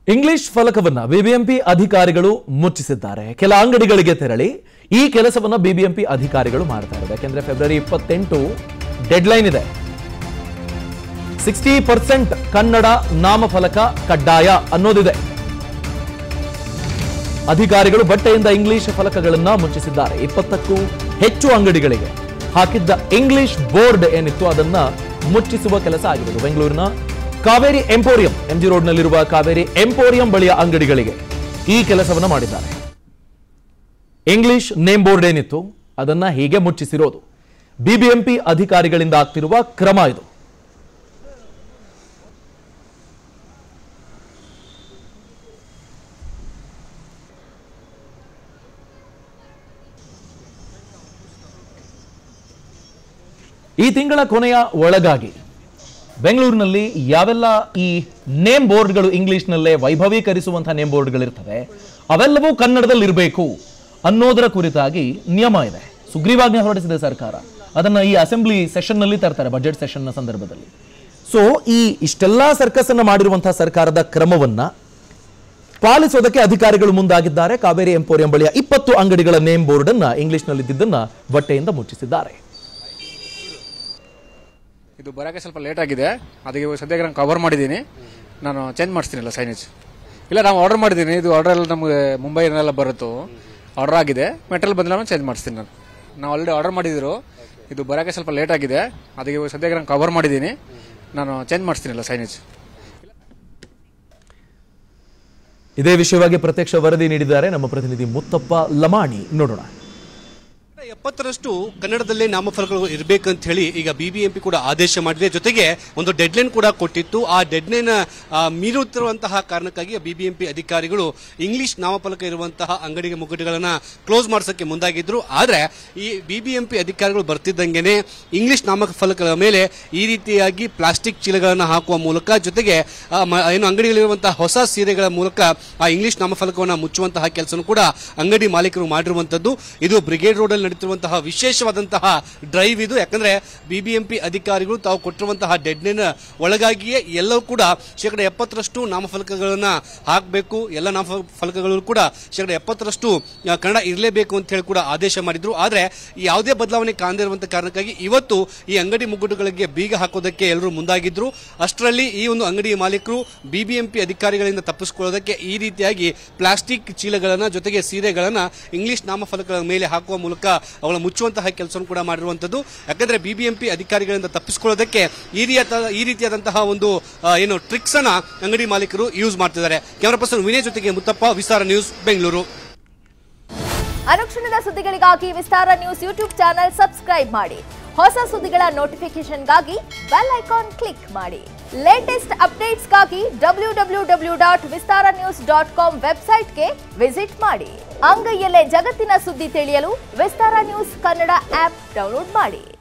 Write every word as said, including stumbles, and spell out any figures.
English ಫಲಕವನ್ನ BBMP ಅಧಿಕಾರಿಗಳು ಮುಚ್ಚಿಸಿದ್ದಾರೆ. ಕೆಲ ಅಂಗಡಿಗಳಿಗೆ ತೆರಳಿ ಈ ಕೆಲಸವನ್ನ ಬಿಬಿಎಂಪಿ ಅಧಿಕಾರಿಗಳು ಮಾಡ್ತಾ ಇದ್ದಾರೆ. ಯಾಕೆಂದ್ರೆ ಫೆಬ್ರವರಿ ಇಪ್ಪತ್ತೆಂಟು ಡೆಡ್ಲೈನ್ ಇದೆ. ಸಿಕ್ಸ್ಟಿ ಪರ್ಸೆಂಟ್ ಕನ್ನಡ ನಾಮಫಲಕ ಕಡ್ಡಾಯ ಅನ್ನೋದಿದೆ. ಅಧಿಕಾರಿಗಳು ಬಟ್ಟೆಯಿಂದ ಇಂಗ್ಲಿಷ್ ಫಲಕಗಳನ್ನ ಮುಚ್ಚಿಸಿದ್ದಾರೆ. ಇಪ್ಪತ್ತಕ್ಕೂ ಹೆಚ್ಚು ಅಂಗಡಿಗಳಿಗೆ ಹಾಕಿದ್ದ ಇಂಗ್ಲಿಷ್ ಬೋರ್ಡ್ ಏನಿತ್ತು ಅದನ್ನ ಮುಚ್ಚಿಸುವ ಕೆಲಸ ಆಗಿರೋದು. ಬೆಂಗಳೂರಿನ ಕಾವೇರಿ ಎಂಪೋರಿಯಂ ಎಂಜಿ ರೋಡ್ನಲ್ಲಿರುವ ಕಾವೇರಿ ಎಂಪೋರಿಯಂ ಬಳಿಯ ಅಂಗಡಿಗಳಿಗೆ ಈ ಕೆಲಸವನ್ನ ಮಾಡಿದ್ದಾರೆ. ಇಂಗ್ಲಿಷ್ ನೇಮ್ ಬೋರ್ಡ್ ಏನಿತ್ತು ಅದನ್ನ ಹೀಗೆ ಮುಚ್ಚಿಸಿರೋದು ಬಿಬಿಎಂಪಿ ಅಧಿಕಾರಿಗಳಿಂದ ಆಗ್ತಿರುವ ಕ್ರಮ ಇದು. ಈ ತಿಂಗಳ ಕೊನೆಯ ಒಳಗಾಗಿ ಬೆಂಗಳೂರಿನಲ್ಲಿ ಯಾವೆಲ್ಲ ಈ ನೇಮ್ ಬೋರ್ಡ್ಗಳು ಇಂಗ್ಲಿಷ್ನಲ್ಲೇ ವೈಭವೀಕರಿಸುವಂತಹ ನೇಮ್ ಬೋರ್ಡ್ಗಳಿರ್ತವೆ ಅವೆಲ್ಲವೂ ಕನ್ನಡದಲ್ಲಿ ಇರಬೇಕು ಅನ್ನೋದರ ಕುರಿತಾಗಿ ನಿಯಮ ಇದೆ. ಸುಗ್ರೀವಾಜ್ಞೆ ಹೊರಡಿಸಿದೆ ಸರ್ಕಾರ. ಅದನ್ನ ಈ ಅಸೆಂಬ್ಲಿ ಸೆಷನ್ ನಲ್ಲಿ ತರ್ತಾರೆ, ಬಜೆಟ್ ಸೆಷನ್ ನ ಸಂದರ್ಭದಲ್ಲಿ. ಸೊ ಈ ಇಷ್ಟೆಲ್ಲಾ ಸರ್ಕಸ್ ಅನ್ನ ಮಾಡಿರುವಂತಹ ಸರ್ಕಾರದ ಕ್ರಮವನ್ನ ಪಾಲಿಸೋದಕ್ಕೆ ಅಧಿಕಾರಿಗಳು ಮುಂದಾಗಿದ್ದಾರೆ. ಕಾವೇರಿ ಎಂಪೋರಿಯಂ ಬಳಿಯ ಇಪ್ಪತ್ತು ಅಂಗಡಿಗಳ ನೇಮ್ ಬೋರ್ಡ್ ಅನ್ನ ಇಂಗ್ಲಿಷ್ನಲ್ಲಿದ್ದನ್ನ ಬಟ್ಟೆಯಿಂದ ಮುಚ್ಚಿಸಿದ್ದಾರೆ. ಇದು ಬರೋಕ್ಕೆ ಸ್ವಲ್ಪ ಲೇಟ್ ಆಗಿದೆ, ಅದಕ್ಕೆ ಸದ್ಯಕ್ಕೆ ನಾನು ಕವರ್ ಮಾಡಿದ್ದೀನಿ. ನಾನು ಚೇಂಜ್ ಮಾಡಿಸ್ತೀನಿಲ್ಲ ಸೈನೇಜ್. ಇಲ್ಲ, ನಾವು ಆರ್ಡರ್ ಮಾಡಿದ್ದೀನಿ. ಇದು ಆರ್ಡರ್ ಎಲ್ಲ ನಮಗೆ ಮುಂಬೈನೆಲ್ಲ ಬರುತ್ತೋ ಆರ್ಡರ್ ಆಗಿದೆ. ಮೆಟೀರಿಯಲ್ ಬಂದಿಲ್ಲ ಚೇಂಜ್ ಮಾಡಿಸ್ತೀನಿ. ನಾನು ನಾವು ಆಲ್ರೆಡಿ ಆರ್ಡರ್ ಮಾಡಿದ್ರು. ಇದು ಬರೋಕ್ಕೆ ಸ್ವಲ್ಪ ಲೇಟ್ ಆಗಿದೆ, ಅದಕ್ಕೆ ಸದ್ಯಕ್ಕೆ ನಾನು ಕವರ್ ಮಾಡಿದ್ದೀನಿ. ನಾನು ಚೇಂಜ್ ಮಾಡಿಸ್ತೀನಿಲ್ಲ ಸೈನೇಜ್. ಇದೇ ವಿಷಯವಾಗಿ ಪ್ರತ್ಯಕ್ಷ ವರದಿ ನೀಡಿದ್ದಾರೆ ನಮ್ಮ ಪ್ರತಿನಿಧಿ ಮುತ್ತಪ್ಪ ಲಮಾಣಿ. ನೋಡೋಣ. ಎಪ್ಪತ್ತರಷ್ಟು ಕನ್ನಡದಲ್ಲೇ ನಾಮಫಲಕಗಳು ಇರಬೇಕಂತ ಹೇಳಿ ಈಗ ಬಿಬಿಎಂಪಿ ಕೂಡ ಆದೇಶ ಮಾಡಿದೆ. ಜೊತೆಗೆ ಒಂದು ಡೆಡ್ಲೈನ್ ಕೂಡ ಕೊಟ್ಟಿತ್ತು. ಆ ಡೆಡ್ಲೈನ್ ಮೀರುತ್ತಿರುವಂತಹ ಕಾರಣಕ್ಕಾಗಿ ಬಿಬಿಎಂಪಿ ಅಧಿಕಾರಿಗಳು ಇಂಗ್ಲಿಷ್ ನಾಮಫಲಕ ಇರುವಂತಹ ಅಂಗಡಿಗೆ ಮುಗ್ಗಟ್ಟುಗಳನ್ನ ಕ್ಲೋಸ್ ಮಾಡಿಸೋಕೆ ಮುಂದಾಗಿದ್ರು. ಆದ್ರೆ ಈ ಬಿಬಿಎಂಪಿ ಅಧಿಕಾರಿಗಳು ಬರ್ತಿದ್ದಂಗೆನೆ ಇಂಗ್ಲಿಷ್ ನಾಮಫಲಕಗಳ ಮೇಲೆ ಈ ರೀತಿಯಾಗಿ ಪ್ಲಾಸ್ಟಿಕ್ ಚೀಲಗಳನ್ನು ಹಾಕುವ ಮೂಲಕ, ಜೊತೆಗೆ ಏನು ಅಂಗಡಿಗಳಿರುವಂತಹ ಹೊಸ ಸೀರೆಗಳ ಮೂಲಕ ಆ ಇಂಗ್ಲಿಷ್ ನಾಮಫಲಕವನ್ನು ಮುಚ್ಚುವಂತಹ ಕೆಲಸನೂ ಕೂಡ ಅಂಗಡಿ ಮಾಲೀಕರು ಮಾಡಿರುವಂತದ್ದು. ಇದು ಬ್ರಿಗೇಡ್ ರೋಡ್ ಅಲ್ಲಿ ನಡೆಯುತ್ತಿರುವಂತಹ ವಿಶೇಷವಾದಂತಹ ಡ್ರೈವ್ ಇದು. ಯಾಕಂದ್ರೆ ಬಿಬಿಎಂಪಿ ಅಧಿಕಾರಿಗಳು ತಾವು ಕೊಟ್ಟಿರುವಂತಹ ಡೆಡ್ಲೈನ್ ಒಳಗಾಗಿಯೇ ಎಲ್ಲವೂ ಕೂಡ ಶೇಕಡ ಎಪ್ಪತ್ತರಷ್ಟು ನಾಮಫಲಕಗಳನ್ನ ಹಾಕಬೇಕು. ಎಲ್ಲ ನಾಮಫಲಕಗಳು ಕೂಡ ಶೇಕಡ ಎಪ್ಪತ್ತರಷ್ಟು ಕನ್ನಡ ಇರಲೇಬೇಕು ಅಂತ ಹೇಳಿ ಕೂಡ ಆದೇಶ ಮಾಡಿದ್ರು. ಆದ್ರೆ ಯಾವುದೇ ಬದಲಾವಣೆ ಕಾಣದಿರುವಂತಹ ಕಾರಣಕ್ಕಾಗಿ ಇವತ್ತು ಈ ಅಂಗಡಿ ಮುಗ್ಗಟ್ಟುಗಳಿಗೆ ಬೀಗ ಹಾಕೋದಕ್ಕೆ ಎಲ್ಲರೂ ಮುಂದಾಗಿದ್ರು. ಅಷ್ಟರಲ್ಲಿ ಈ ಒಂದು ಅಂಗಡಿ ಮಾಲೀಕರು ಬಿಬಿಎಂಪಿ ಅಧಿಕಾರಿಗಳಿಂದ ತಪ್ಪಿಸಿಕೊಳ್ಳೋದಕ್ಕೆ ಈ ರೀತಿಯಾಗಿ ಪ್ಲಾಸ್ಟಿಕ್ ಚೀಲಗಳನ್ನ, ಜೊತೆಗೆ ಸೀರೆಗಳನ್ನ ಇಂಗ್ಲಿಷ್ ನಾಮಫಲಕಗಳ ಮೇಲೆ ಹಾಕುವ ಮೂಲಕ ಅವಳ ಮುಚ್ಚುವಂತಹ ಕೆಲಸ ಕೂಡ ಮಾಡಿರುವಂತದ್ದು. ಯಾಕಂದ್ರೆ ಬಿಬಿಎಂಪಿ ಅಧಿಕಾರಿಗಳಿಂದ ತಪ್ಪಿಸಿಕೊಳ್ಳೋದಕ್ಕೆ ಈ ಈ ರೀತಿಯಾದಂತಹ ಒಂದು ಏನು ಟ್ರಿಕ್ಸ್ ಅನ್ನ ಅಂಗಡಿ ಮಾಲೀಕರು ಯೂಸ್ ಮಾಡ್ತಿದ್ದಾರೆ. ಕ್ಯಾಮರಾ ಪರ್ಸನ್ ವಿನಯ್ ಜೊತೆಗೆ ಮುತ್ತಪ್ಪ, ವಿಸ್ತಾರ ನ್ಯೂಸ್, ಬೆಂಗಳೂರು. ಅನುಕ್ಷಣದ ಸುದ್ದಿಗಳಿಗಾಗಿ Vistara news YouTube channel subscribe ಮಾಡಿ. ಹೊಸ ಸುದ್ದಿಗಳ ನೋಟಿಫಿಕೇಶನ್ಗಾಗಿ ಬೆಲ್ ಐಕಾನ್ ಕ್ಲಿಕ್ ಮಾಡಿ. ಲೇಟೆಸ್ಟ್ ಅಪ್ಡೇಟ್ಸ್ಗಾಗಿ W W W dot Vistara news dot com ವೆಬ್ಸೈಟ್ಗೆ ವಿಸಿಟ್ ಮಾಡಿ. ಅಂಗೈಯಲ್ಲೇ ಜಗತ್ತಿನ ಸುದ್ದಿ ತಿಳಿಯಲು Vistara news Kannada app download ಮಾಡಿ.